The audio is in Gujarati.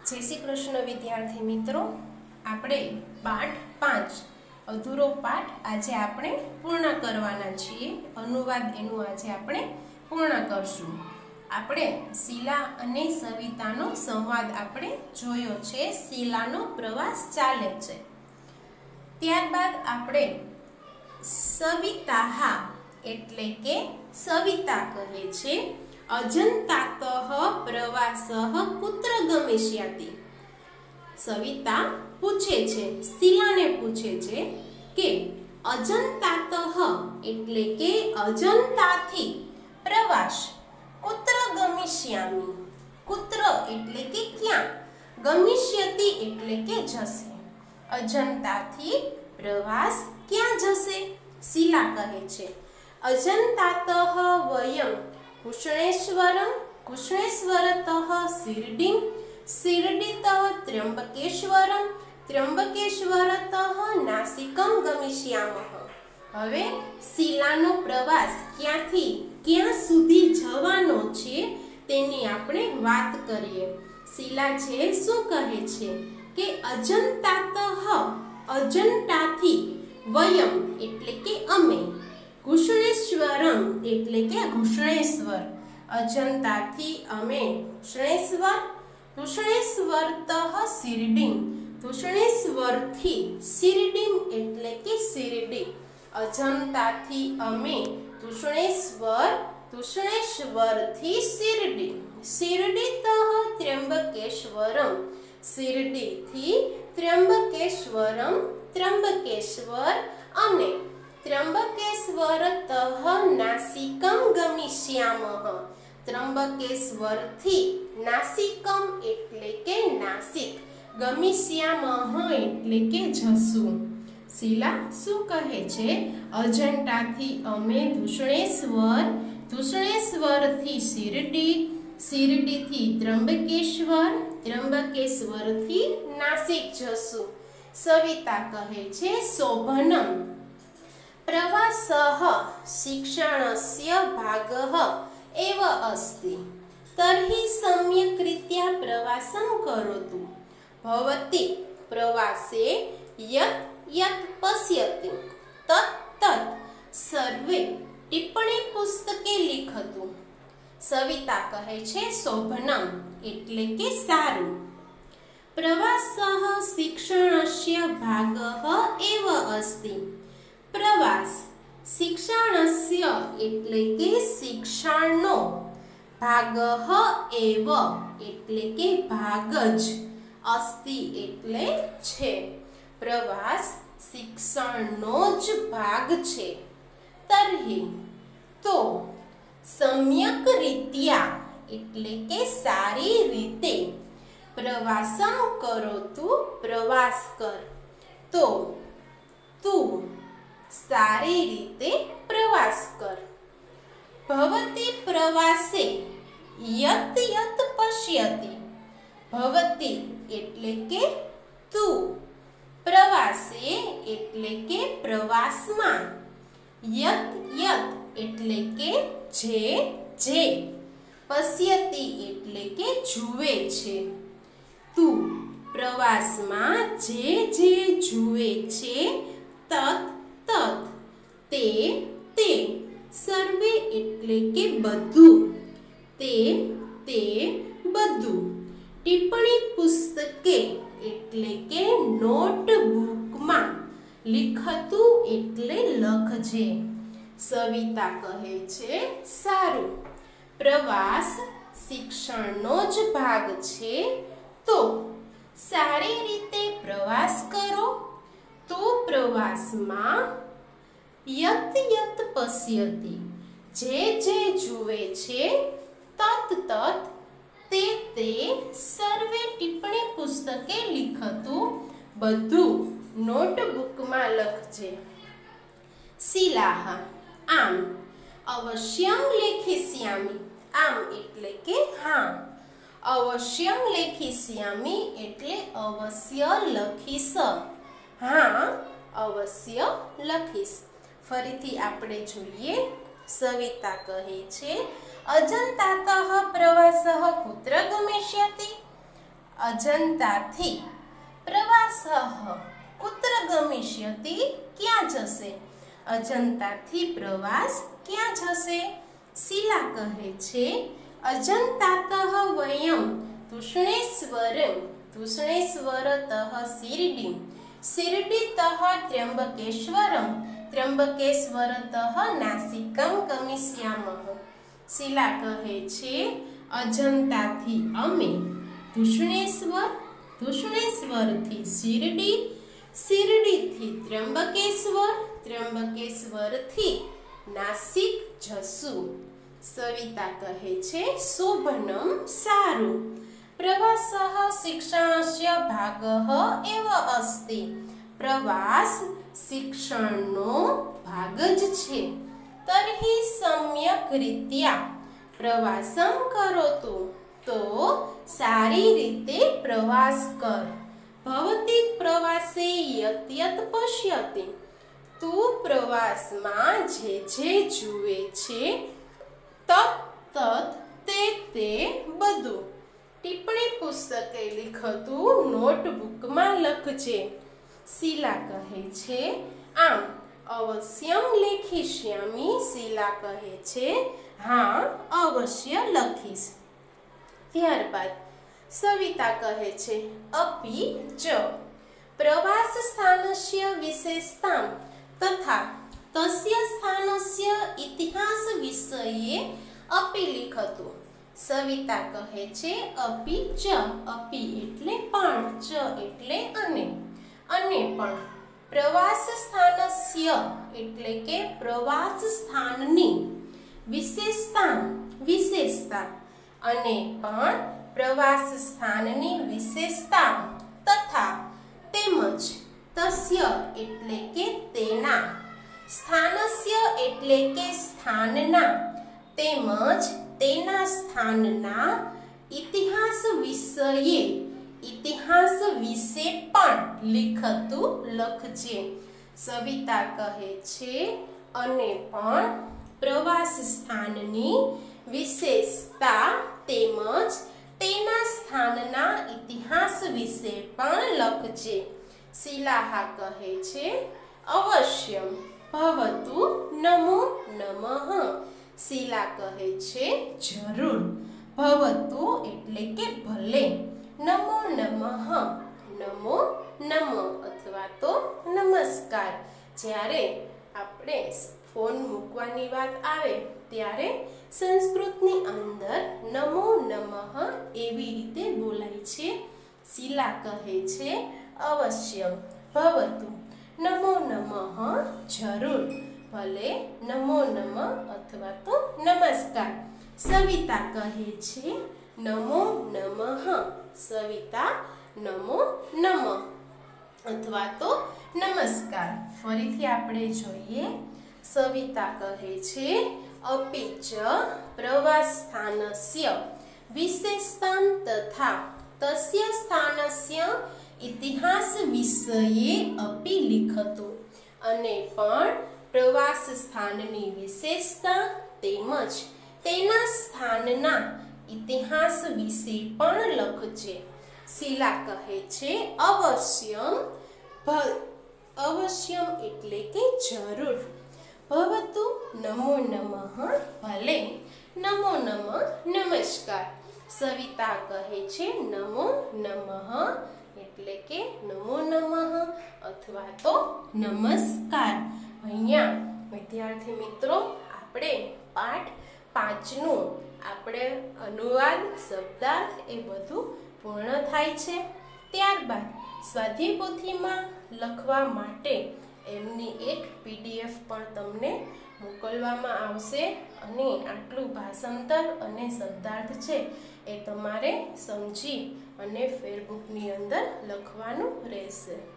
जय श्री कृष्ण विद्यार्थी मित्रों, આપણે પાઠ 5 અધૂરો પાઠ આજે આપણે પૂર્ણ કરવાના છીએ। અનુવાદ એનું આજે આપણે પૂર્ણ કરશું। આપણે શીલા અને સવિતાનો સંવાદ આપણે જોયો છે। શીલાનો પ્રવાસ ચાલે છે, ત્યારબાદ આપણે સવિતાહા એટલે કે સવિતા કહે છે અજંતાતઃ પ્રવાસઃ કુત્ર ગમિષ્યાતિ। સવિતા પૂછે છે, શીલાને પૂછે છે કે અજંતાતઃ એટલે કે અજંતાથી પ્રવાસ કુત્ર ગમિષ્યામિ, કુત્ર એટલે કે ક્યાં, ગમિષ્યતિ એટલે કે જશે। અજંતાથી પ્રવાસ ક્યાં જશે? શીલા કહે છે અજંતાતઃ વયમ કુષ્ણેશ્વરમ, કુષ્ણેશ્વરતઃ શિરડીમ, શિરડીતઃ ત્ર્યંબકેશ્વરમ, ત્ર્યંબકેશ્વરતઃ નાસિકમ ગમિષ્યામઃ। હવે શીલાનો પ્રવાસ ક્યાંથી ક્યાં સુધી જવાનો છે તેની આપણે વાત કરીએ। શીલા છે શું કહે છે કે અજંતાતઃ, અજંતાથી, વયમ એટલે કે અમે, કુષ્ણેશ્વરમ એટલે કે ઘુષ્ણેશ્વર, અજંતાથી અમે ઘુષ્ણેશ્વર, ઘુષ્ણેશ્વરતઃ શિરડીમ, ઘુષ્ણેશ્વરથી શિરડીમ એટલે કે શિરડી, અજંતાથી અમે ઘુષ્ણેશ્વર, ઘુષ્ણેશ્વરથી શિરડી, શિરડીતઃ ત્ર્યંબકેશ્વરમ, શિરડીથી ત્ર્યંબકેશ્વરમ, ત્ર્યંબકેશ્વર અને ત્ર્યંબકેશ્વરતઃ નાસિકમ ગમિષ્યામઃ, ત્ર્યંબકેશ્વરથી નાસિકમ એટલે કે નાસિક, ગમિષ્યામઃ એટલે કે જશું। શીલા શું કહે છે? અજંતાથી અમે ઘુષ્ણેશ્વર, ઘુષ્ણેશ્વરથી શિરડી, શિરડીથી ત્ર્યંબકેશ્વર, ત્ર્યંબકેશ્વરથી નાસિક જશું। સવિતા કહે છે શોભનમ પ્રવાસઃ શિક્ષણસ્ય ભાગઃ એવ અસ્તિ, તર્હિ સમ્યક્રીત્યા પ્રવાસં કરોતુ। ભવતી પ્રવાસે યત યત પશ્યતિ તત તત સર્વે ટિપ્પણી પુસ્તકે લિખતુ। સવિતા કહે છે શોભનમ એટલે કે સારું, પ્રવાસઃ શિક્ષણસ્ય ભાગઃ એવ અસ્તિ, પ્રવાસ શિક્ષણસ્ય એટલે કે શિક્ષણનો, ભાગઃ એવ એટલે કે ભાગ જ, અસ્તિ એટલે છે, પ્રવાસ શિક્ષણનો જ ભાગ છે। તર્હિ તો, સમ્યક રીત્યા એટલે કે સારી રીતે, પ્રવાસમ કરોતુ પ્રવાસ કર, તો તું સારી રીતે પ્રવાસ કર। ભવતી પ્રવાસે યત યત પશ્યતિ, ભવતી એટલે કે તું, પ્રવાસે એટલે કે પ્રવાસમાં, યત યત એટલે કે જે જે, પશ્યતિ એટલે કે જુએ છે, તું પ્રવાસમાં જે જે જુએ છે, તત તત તે તે, સર્વે એટલે કે બધું, તે તે બધું, ટિપ્પણી પુસ્તકે એટલે કે નોટબુકમાં, લિખતું એટલે લખજે। સવિતા કહે છે સારું, પ્રવાસ શિક્ષણનો જ ભાગ છે, તો સારી રીતે પ્રવાસ કરો, તો પ્રવાસમાં યત યત પશ્યતિ જે જે જુએ છે, તત તત તે તે, સર્વે ટિપ્પણી પુસ્તકે લિખતું બધું નોટબુકમાં લખજે। શીલાહ આમ અવશ્યમ લેખિષ્યામિ, આમ એટલે કે હા, અવશ્યમ લેખિષ્યામિ એટલે અવશ્ય લખીશ, હા અવશ્ય લખીશ। ફરીથી આપણે જોઈએ। સવિતા કહે છે અજંતાતઃ પ્રવાસઃ કુત્ર ગમિષ્યતિ, अजंताथी प्रवासः कुत्र गमिष्यति क्या जशे। अजंताथी प्रवास क्या जशे। शीला कहे छे अजंतातः वयं तूष्णेश्वरतः शिरडीं शिरडीतः त्र्यंबकेश्वरं त्र्यंबकेश्वरतः नासिकं गमिष्यामः। शीला कहे छे अजंताथी अमे तूष्णेश्वरथी शिरडी शिरडीथी त्र्यंबकेश्वरथी नासिक जसु। सविता कहे छे शोभनं सारु प्रवासः शिक्षणस्य भागः एव अस्ति। प्रवास शिक्षणनो भाग ज छे। तर्हि सम्यक रीत्या प्रवासं करोतु तो सारी रीते प्रवास कर। भवती प्रवासे यत् यत् पश्यति तू प्रवास मां जे जे जुए छे तत् तत् ते ते बधु टिप्पणी पुस्तके लिखतु नोटबुक में लखजे। शीला कहे छे आम अवश्यम लेखिष्यामी। शीला कहे छे हाँ अवश्य लखीश। त्यारबाद सविता कहे छे अपि च प्रवास स्थानस्य विशेषतां तथा तस्य स्थानस्य इतिहास विषये अपि लिखतु। सविता कहे छे अपि च अपि एटले पण च एटले अने पण प्रवास स्थानस्य एटले के प्रवास स्थाननी विशेषता अने पण प्रवास स्थाननी विशेषता तथा तेमज तस्य एटले के तेना स्थानस्य एटले के स्थानना तेमज तेना स्थानना इतिहास विषे पण लिखतु लखजे। सविता कहे छे अने पण प्रवास स्थाननी विशेषता तेमज तेना स्थानना इतिहास विषे पण लखजे। शीलाहा कहे छे अवश्यम भवतु नमो नमः। शीला कहे छे जरूर भवतु एटले के भले नमो नमः नमो नमः अथवा तो नमस्कार। ज्यारे आपणे फोन मूकवानी वात आवे त्यारे संस्कृतनी अंदर नमो नमः एवी रीते बोलाय छे। शीला कहे छे अवश्यम भवतु नमो नमः जरूर भले नमो नमः अथवा तो नमस्कार। सविता कहे छे नमो नमः। सविता नमो नमः अथवा तो नमस्कार। फरीथी आपणे जोईए। सविता कहे छे अपि च प्रवास स्थानस्य विशेषतां तथा तस्य स्थानस्य इतिहास विषये अपि लिखतु। अने पण प्रवास स्थाननी विशेषता तेमज तेना स्थानना इतिहास विषे पण लखजे। शीला कहे छे अवश्यम एटले के जरूर भवतु नमो नमः भले नमो नमः नमस्कार। सविता कहे छे नमो नमः एटले के नमो नमः अथवा तो नमस्कार। अहींया विद्यार्थी मित्रों आपणे पाठ 5 नु आपणे अनुवाद शब्दार्थ ए बधुं पूर्ण थाय छे। त्यारबाद स्वाध्याय पोथीमां लखवा माटे एमनी एक पीडीएफ पण तमने मोकलवामां आवशे अने आटलुं भाषांतर अने शब्दार्थ छे ए तमारे समजी अने फेरबुकनी अंदर लखवानुं रहेशे।